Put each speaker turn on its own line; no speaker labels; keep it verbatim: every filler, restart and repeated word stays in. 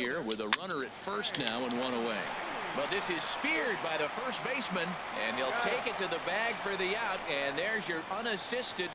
here with a runner at first now and one away.
Well, this is speared by the first baseman, and he'll take it to the bag for the out, and there's your unassisted